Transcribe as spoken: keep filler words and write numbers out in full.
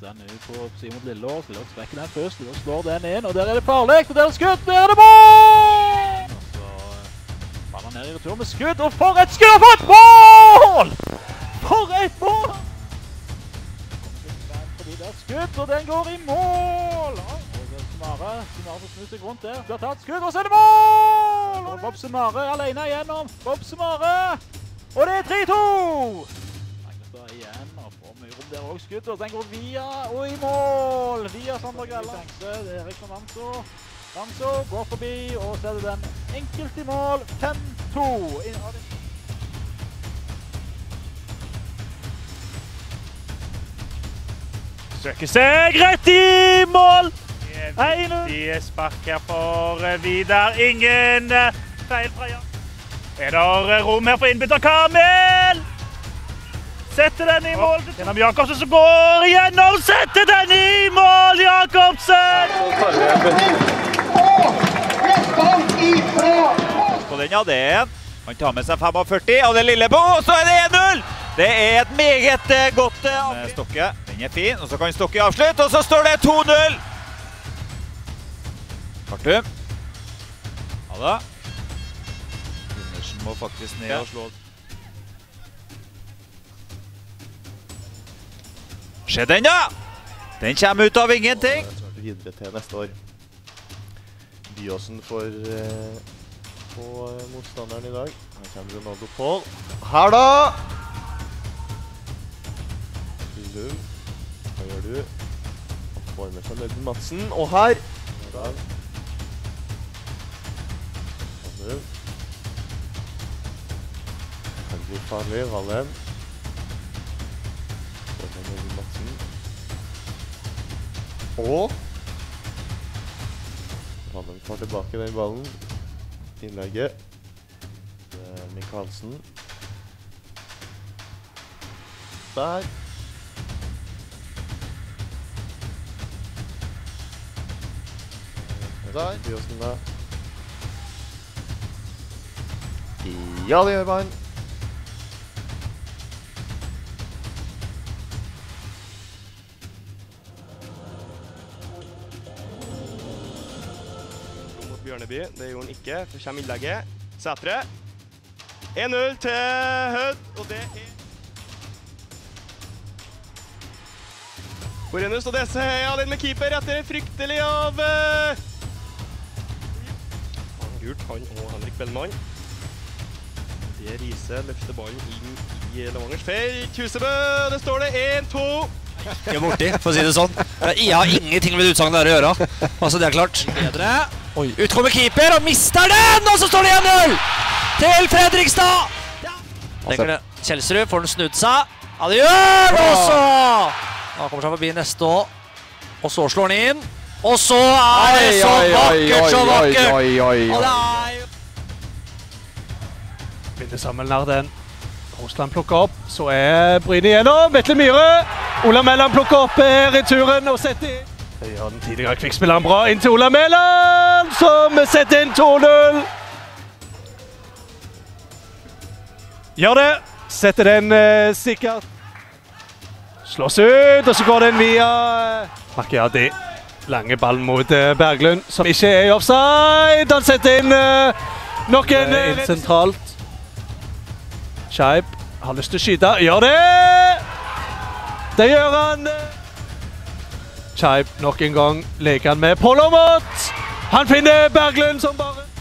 den ut på Simon Lillås. Lillås vekker den først, Lillås slår den inn, og der er det farlig, og der er det skudd, der er det mål! Og så faller han ned i retur med skudd, og for et skudd, for et mål! For et mål! Fordi det er skudd, og den går i mål! Ja, og det er Smare, Smare får snu seg rundt der, blir tatt skudd, og så er det mål! Og Bob Smare alene igjennom, Bob Smare! Og det er tre to! Igjen, og får mye rom der også skudd, og den går via, og i mål! Via Sander Grella. Det er Erik fra Ramså. Ramså går forbi, og setter den enkelt i mål. fem to. Søker seg rett i mål! Viktig spark her for Vidar. Ingen feil fra Jan. Er det rom her for innbytter Kamel? Setter den i mål. Gjennom Jakobsen som går igjennom. Setter den i mål, Jakobsen! På den, ja, det er han tar med seg førtifem, og det lille på, så er det en null! Det er et meget godt med Stokke. Den er fin, og så kan Stokke avslutte, og så står det to null! Kartum. Ja da. Gundersen må faktisk ned og slå. Se den, da! Den kommer ut av ingenting. Videre til neste år. Byåsen får eh, på motstanderen i dag. Her kommer Ronaldo Paul. Her da! Lillum. Hva gjør du? Han får med seg Nødden Madsen. Og her! Her kan bli farlig, Valheim. Og Valheim får tilbake den ballen. Innlegget. Det er Mikkelsen. Der. Der. Byåsen da. Ja, det gjør man. Bjørneby, det gjorde han ikke, for kommer innlegget. Sætre. en null til Hødd, og det er... Borenus og Desse er alene med keeper etter fryktelig av... Gult, han og Henrik Bellmann. Det Riise løfter ballen inn i Lavangers felt. Husebø, det står det en to. Jeg er borti, for å si det sånn. Jeg har ingenting med utsagnet der å gjøre. Altså, det er klart. Bedre. Oi. Ut kommer keeper og mister den, og så står det en null til Fredrikstad. Tenker det. Kjelsrud får den snudd seg. Ja, det gjør den også. Han kommer seg forbi neste år. Og så slår han inn. Og så er det så vakkert, så vakkert. Og det er jo... Vinner nær den. Rosland plukker opp, så er Bryne igjennom. Vetle Myhre. Ola Melland plukker opp returen og setter inn. Det gjør den tidligere kvikkspilleren bra inn til Ola Melland, som setter inn to null. Gjør det. Setter den uh, sikkert. Slås ut, og så går den via Macchiadi. Lange ballen mot uh, Berglund, som ikke er i offside. Han setter inn uh, nok en... Uh, inn sentralt. Scheib har lyst til å skyte. Gjør det! Det gjør han! Scheib nok en gang leker han med Paul Aamodt. Han finner Berglund som bare...